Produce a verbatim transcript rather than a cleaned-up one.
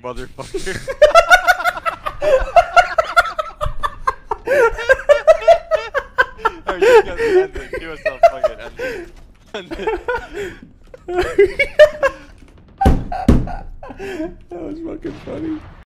motherfucker. Oh, you gotta end it. Give us a fucking ending. End it. That was fucking funny.